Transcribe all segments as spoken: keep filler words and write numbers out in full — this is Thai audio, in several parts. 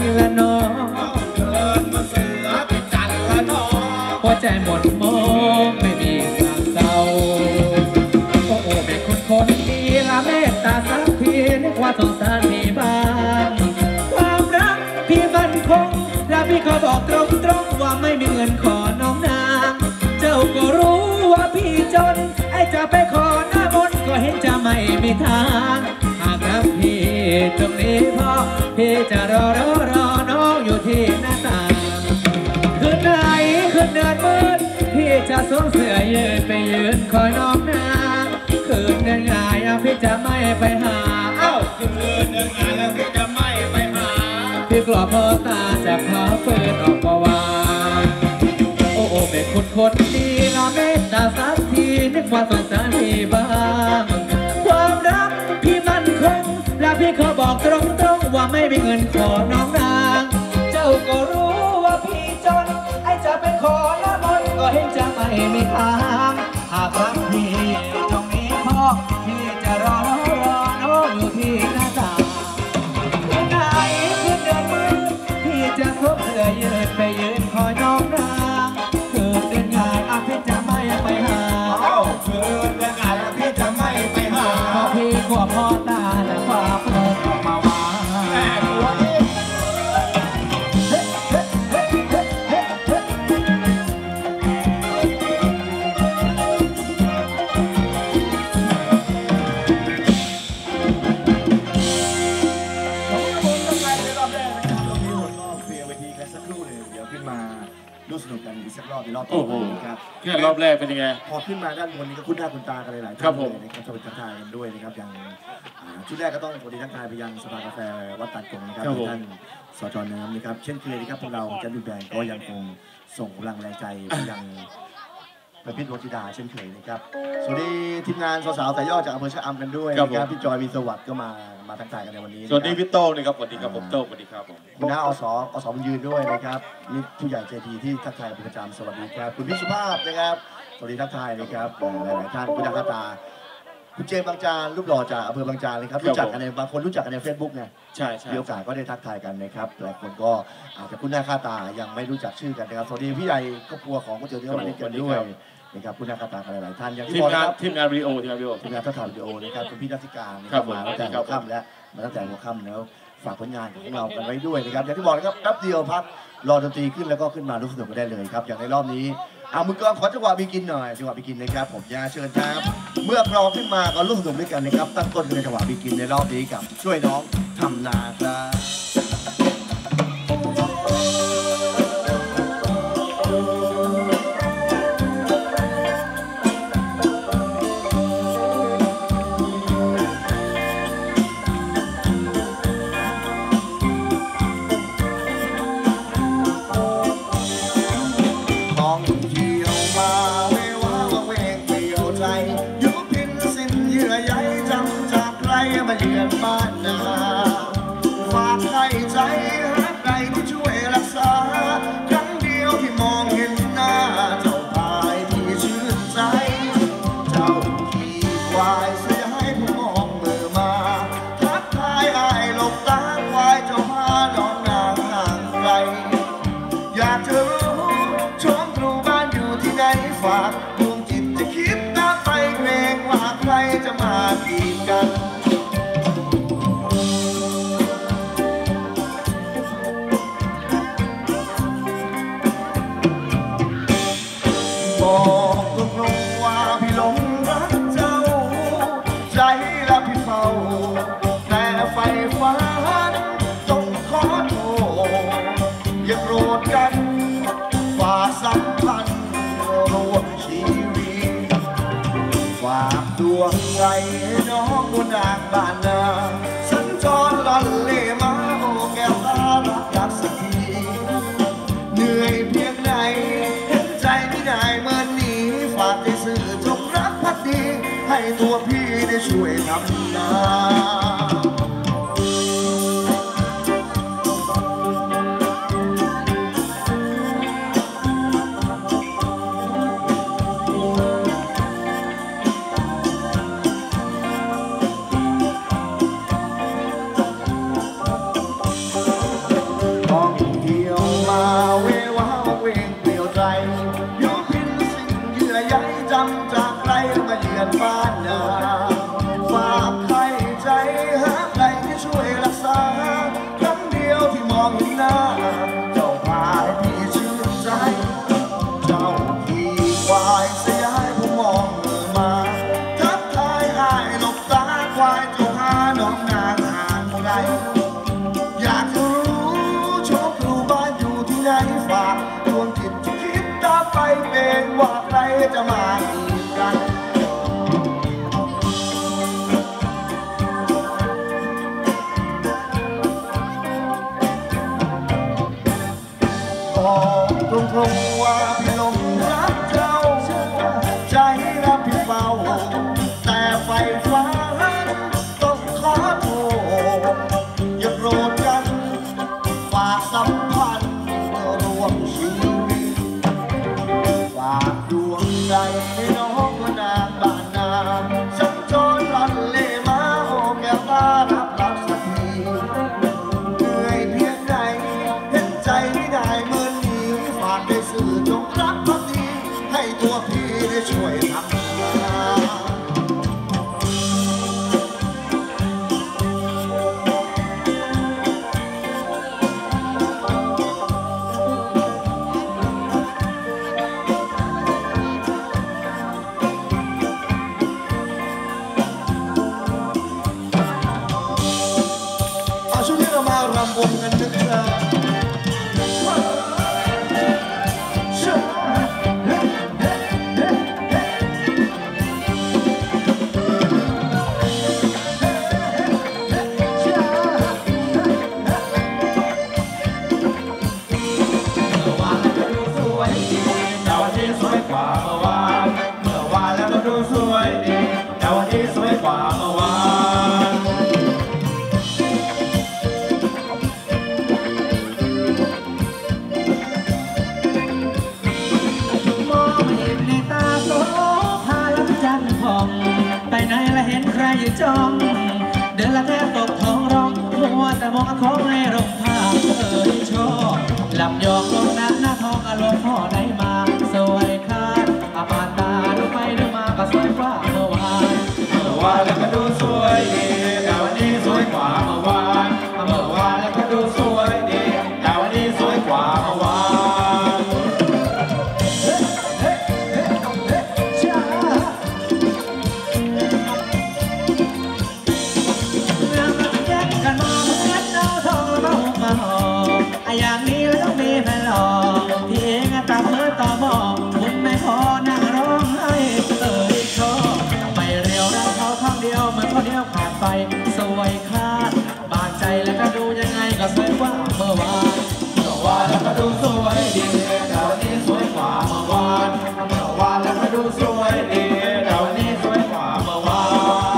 ละน้องเดินมาเสือติดกันละน้องหัวใจหมดมองไม่มีสางเศร้าโอ้โอ้เป็นคนคนดีละเมตตาสักทีนึกว่าสงสารพี่บ้างความรักพี่มันคงและพี่เขาบอกตรงตรงว่าไม่มีเงินขอน้องนางเจ้าก็รู้ว่าพี่จนไอ้จะไปขอหน้ามนต์ก็เห็นจะไม่มีทางหากรักพี่ตรงนี้พ่อพี่จะรอรอรอน้องอยู่ที่หน้าต่างคืนไหนคืนเดือนมืดพี่จะสวมเสื้อยืดไปยืนคอยน้องนางคืนเดือนง่ายพี่จะไม่ไปหาเอ้าคืนเดือนง่ายแล้วพี่จะไม่ไปหาพี่กลัวพ่อตาจะขอปืนออกมาวางโอ้โอ้เป็นคนคนดีละเมตตาสักทีนึกว่าสงสารพี่บ้างความรักพี่มันคงและพี่เขาบอกตรงตรงว่าไม่มีเงินขอน้องนางเจ้าก็รู้ว่าพี่จนไอ้จะเป็นขอละมนก็เห็นจะไม่มีทางหากรักพี่ตรงนี้พ่อพี่จะรอรอน้องอยู่ที่หน้าต่างคืนไหนคืนเดือนมืดพี่จะสวมเสื้อยืดไปยืนคอยน้องนางคืนเดือนง่ายอาพี่จะไม่ไปหาคืนเดือนง่ายแล้วพี่จะไม่ไปหาเพราะพี่กลัวพ่อตาและความเปิดออกมาวางแม่กลัวนี่ดูสนุกกันอีกสักรอบในรอบต่อไปนะครับแค่รอบแรกเป็นยังไงพอขึ้นมาด้านบนนี้ก็คุ้นหน้าคุ้นตากันหลายๆท่านเลยนะครับจะเป็นทักทายกันด้วยนะครับอย่างชุดแรกก็ต้องสวัสดีทักทายไปยังสภากาแฟวัดตัดกงนะครับท่านสจ.น้ำนะครับเช่นเคยนะครับพวกเราแจ๊สบิ๊กแบงก์ก็ยังคงส่งกำลังแรงใจไปยังประพิษโรจิดาเช่นเคยนะครับสวัสดีทีมงานสาวๆสายย่อจากอำเภอชะอำกันด้วยนะครับพี่จอยมีสวัสดิ์ก็มามาทักทายกันในวันนี้สวัสดีพี่โต้นะครับสวัสดีครับผมโต้สวัสดีครับผมคุณน้าอสอสบุญยืนด้วยนะครับนี่ผู้ใหญ่ใจดีที่ทักทายเป็นประจำสวัสดีครับคุณพี่สุภาพนะครับสวัสดีทักทายนะครับหลายๆท่านคุณดาคาตาคุณเจมส์บางจานรูปหล่อจากอำเภอบางจานเลยครับรู้จักกันในบางคนรู้จักกันในเฟซบุ๊กไงใช่ใช่มีโอกาสก็ได้ทักทายกันนะครับหลายคนก็อาจจะคุ้นหน้าค่าตายังไม่รู้จักชื่อกันนะครับสวัสดีพี่ใหญ่ครอบครัวของคุณเจอที่เข้ามาเล่นกันด้วยนะครับคุณหน้าค่าตากันหลายๆท่านอย่างที่บอกนะครับทีมงานวิดีโอทีมงานวิดีโอทีมงานถ่ายวิดีโอนะครับคุณพี่นักการนะครับมาตั้งแต่หัวค่ำแล้วมาตั้งแต่หัวค่ำแล้วฝากผลงานของเรากันไว้ด้วยนะครับอย่างที่บอกนะครับแป๊บเดียวพักรอดนตรีขึ้นแล้วก็ขึ้นมาร่วมสนุกกันได้เลยครับอย่างในรอบนี้เอามือกลองขอจังหวะบีกินหน่อยจังหวะบีกินนะครับผมยาเชิญครับเมื่อพร้อมขึ้นมาก็ร่วมสนุกด้วยกันนะครับตั้งต้นในจังหวะบีกินในรอบนี้กับช่วยน้องทำนาครับบ้านนาฝากให้ใจรักใดที่ช่วยรักษาครั้งเดียวที่มองเห็นหน้าเจ้าพายที่ชื่นใจเจ้าขี่ควายเสียให้ผู้มองเมื่อมาทักทายอายหลบตาควายเจ้าพาน้องนางห่างไกลอยากจะรู้ชมครูบ้านอยู่ที่ไหนฝากดวงจิตจะคิดตามไปเกรงว่าใครจะมากีดกันบอกตรงๆว่าพี่หลงรักเจ้าใจละพี่เฝ้าแต่ไฟฟ้าต้องขอโทษอย่าโกรธกันฝากสัมพันธ์รวมชีวิตฝากดวงใจน้องบนอ่างบ้านนาสัญจรลันเล่มาโอ้แก้วตารักรักสักทีเหนื่อยเพียงไหนเห็นใจไม่ได้เมื่อนี้ฝากให้สื่อจงรักพักดีให้ตัวพี่ได้ช่วยทำนาหน้าเจ้าพาให้พี่ชื่นใจเจ้าขี่ควายเสียให้ผมมองเมื่อมาทักทายอายหลบตาควายเจ้าหาน้องนางห่างไกลอยากรู้โชคครูบ้านอยู่ที่ไหนฝากดวงจิตคิดตามไปเป็นว่าใครจะมาอีกกันบอกตรงๆว่าพี่หลงรักเจ้าใจรักพี่เฝ้าแต่ไฟฟ้าต้องขอโทษอย่าโกรธกันฝากสัมพันธ์รวมชีวิตฝากดวงใจให้น้องก็นางบ้านนาสัญจรลันเลมาโอ้แก้วตารับรักสักทีเหนื่อยเพียงไหนเห็นใจไม่ได้เหมือนนี้ฝากได้สื่อจงรักพักดีให้ตัวพี่ได้ช่วยทำงานช่วงนี้เรามารำวงกันนะครับจ้องเดินละแทบตกท้องร้องมัวแต่มองของในโรงผ้าเอ่ยชอบลำยองลงน้ำหน้าทองอารมณ์พ่อได้มาสวยคาดอาปาตาดูไปดูมาก็สวยกว่าเมื่อวานเมื่อวานแล้วก็ดูสวยดีแต่วันนี้สวยกว่าเมื่อวานเมื่อวานแล้วก็ดูสวยดีแต่วันนี้สวยกว่าเมื่อวานอย่างนี้แล้วต้องมีแฟนหล่อที่เองตับมือต่อหม้อคุณไม่พอนั่งร้องไห้เอ่ยชอบไปเร็วรักเขาข้างเดียวเหมือนคนเดียวขาดไปสวยคาดบาดใจแล้วก็ดูยังไงก็สวยกว่าเมื่อวานเมื่อวานแล้วก็ดูสวยดีแต่วันนี้สวยกว่าเมื่อวานเมื่อวานแล้วก็ดูสวยดีแต่วันนี้สวยกว่าเมื่อวาน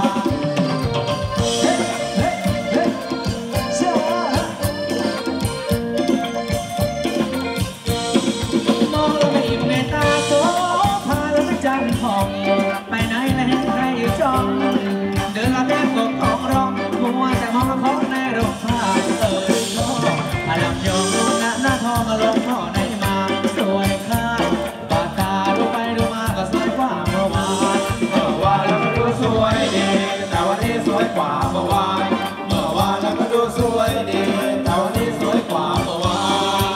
ไปไหนแล้วเห็นใครอยู่จ้องเดินละแทบตกท้องร้องมัวแต่มองของในโรงผ้าเอ่ยชอบอารมณ์ยองหน้าหน้าทองอารมณ์พ่อไหนมาสวยคาดบาดตาดูไปดูมาก็สวยกว่าเมื่อวานเมื่อวานแล้วก็ดูสวยดีแต่วันนี้สวยกว่าเมื่อวานเมื่อวานแล้วก็ดูสวยดีแต่วันนี้สวยกว่าเมื่อวาน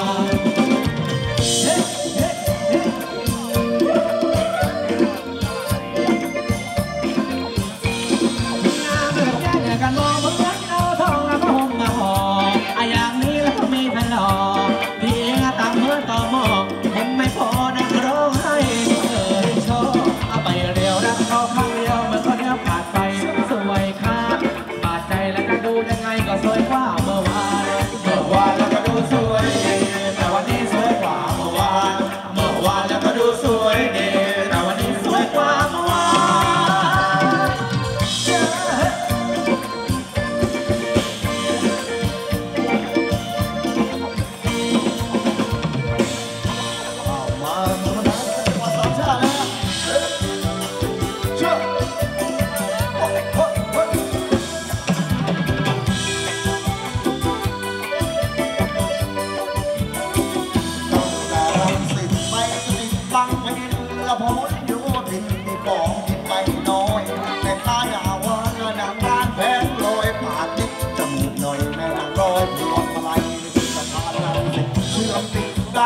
กันมองเหมือนเอาทองแล้วก็ห่มมาห่ออย่างนี้แล้วก็มีแฟนหล่อที่เองตามเมื่อต่อหม้อผมไม่พอนั่งร้องไห้เอ่ยชอบเอาไปเร็วรักเขาข้างเดียวเหมือนคนเดียวขาดไปสวยคาดบาดใจแล้วก็ดูยังไงก็สวยกว่าเมื่อวานเมื่อวานแล้วก็ดูสวยดีแต่วันนี้สวยกว่าเมื่อวานเมื่อวานแล้วก็ดูสวยดีแต่วันนี้สวยกว่าเมื่อวานบังไม่ดินละพออยู่ดินที่กอง